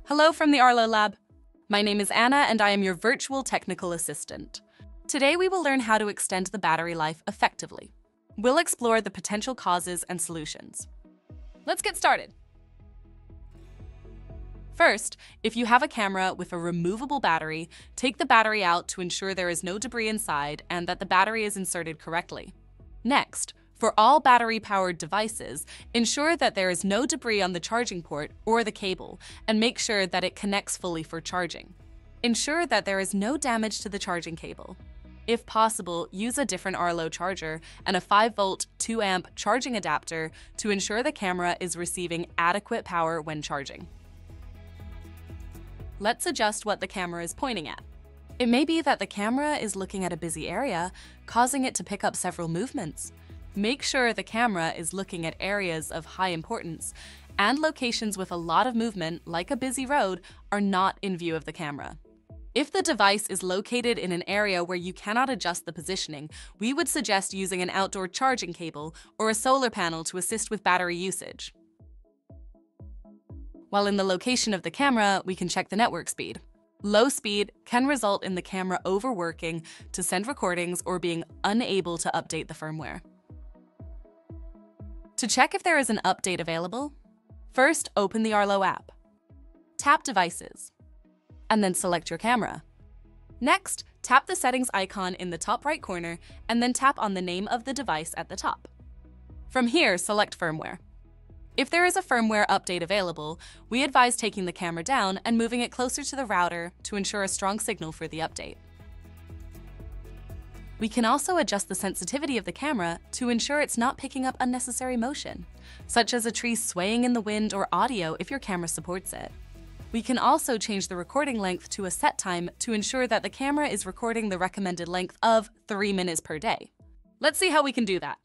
Hello from the Arlo lab. My name is Anna and I am your virtual technical assistant. Today we will learn how to extend the battery life effectively. We'll explore the potential causes and solutions. Let's get started. First, if you have a camera with a removable battery, take the battery out to ensure there is no debris inside and that the battery is inserted correctly. Next, for all battery-powered devices, ensure that there is no debris on the charging port or the cable, and make sure that it connects fully for charging. Ensure that there is no damage to the charging cable. If possible, use a different Arlo charger and a 5-volt, 2-amp charging adapter to ensure the camera is receiving adequate power when charging. Let's adjust what the camera is pointing at. It may be that the camera is looking at a busy area, causing it to pick up several movements. Make sure the camera is looking at areas of high importance, and locations with a lot of movement, like a busy road, are not in view of the camera. If the device is located in an area where you cannot adjust the positioning, we would suggest using an outdoor charging cable or a solar panel to assist with battery usage. While in the location of the camera, we can check the network speed. Low speed can result in the camera overworking to send recordings or being unable to update the firmware. To check if there is an update available, first open the Arlo app. Tap Devices, and then select your camera. Next, tap the settings icon in the top right corner and then tap on the name of the device at the top. From here, select Firmware. If there is a firmware update available, we advise taking the camera down and moving it closer to the router to ensure a strong signal for the update. We can also adjust the sensitivity of the camera to ensure it's not picking up unnecessary motion, such as a tree swaying in the wind or audio if your camera supports it. We can also change the recording length to a set time to ensure that the camera is recording the recommended length of 3 minutes per day. Let's see how we can do that.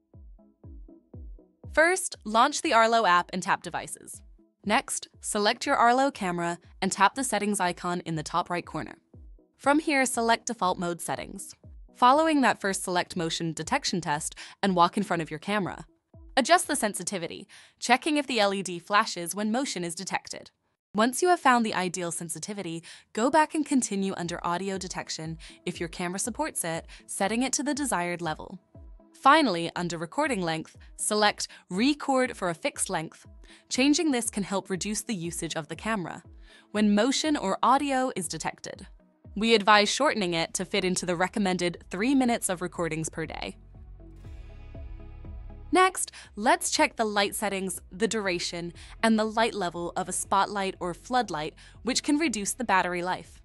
First, launch the Arlo app and tap Devices. Next, select your Arlo camera and tap the settings icon in the top right corner. From here, select Default Mode Settings. Following that first select motion detection test and walk in front of your camera. Adjust the sensitivity, checking if the LED flashes when motion is detected. Once you have found the ideal sensitivity, go back and continue under audio detection if your camera supports it, setting it to the desired level. Finally, under recording length, select Record for a fixed length. Changing this can help reduce the usage of the camera when motion or audio is detected. We advise shortening it to fit into the recommended 3 minutes of recordings per day. Next, let's check the light settings, the duration, and the light level of a spotlight or floodlight, which can reduce the battery life.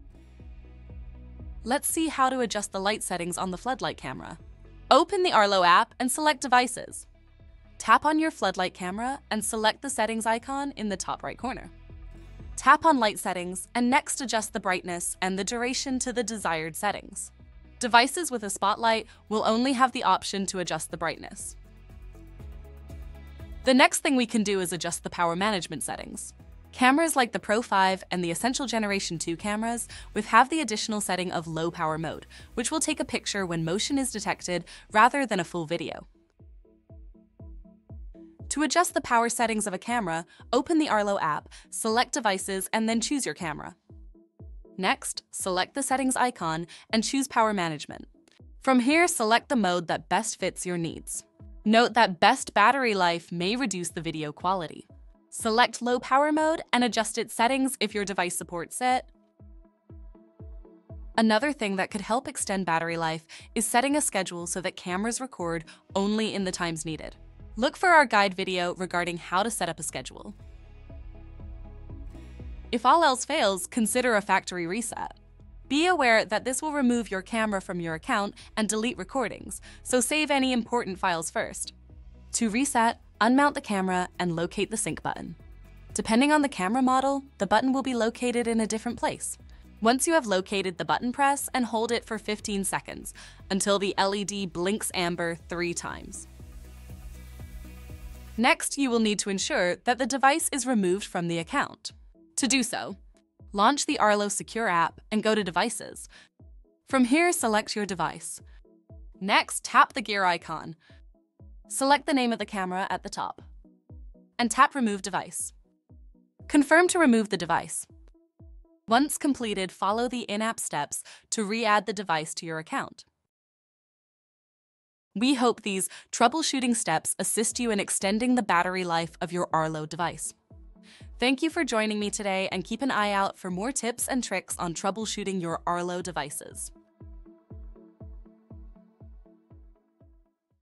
Let's see how to adjust the light settings on the floodlight camera. Open the Arlo app and select Devices. Tap on your floodlight camera and select the settings icon in the top right corner. Tap on Light Settings and next adjust the brightness and the duration to the desired settings. Devices with a spotlight will only have the option to adjust the brightness. The next thing we can do is adjust the power management settings. Cameras like the Pro 5 and the Essential Generation 2 cameras have the additional setting of low power mode, which will take a picture when motion is detected rather than a full video. To adjust the power settings of a camera, open the Arlo app, select Devices, and then choose your camera. Next, select the settings icon and choose Power Management. From here, select the mode that best fits your needs. Note that best battery life may reduce the video quality. Select Low Power Mode and adjust its settings if your device supports it. Another thing that could help extend battery life is setting a schedule so that cameras record only in the times needed. Look for our guide video regarding how to set up a schedule. If all else fails, consider a factory reset. Be aware that this will remove your camera from your account and delete recordings, so save any important files first. To reset, unmount the camera and locate the sync button. Depending on the camera model, the button will be located in a different place. Once you have located the button, press and hold it for 15 seconds until the LED blinks amber 3 times. Next, you will need to ensure that the device is removed from the account. To do so, launch the Arlo Secure app and go to Devices. From here, select your device. Next, tap the gear icon. Select the name of the camera at the top and tap Remove Device. Confirm to remove the device. Once completed, follow the in-app steps to re-add the device to your account. We hope these troubleshooting steps assist you in extending the battery life of your Arlo device. Thank you for joining me today, and keep an eye out for more tips and tricks on troubleshooting your Arlo devices.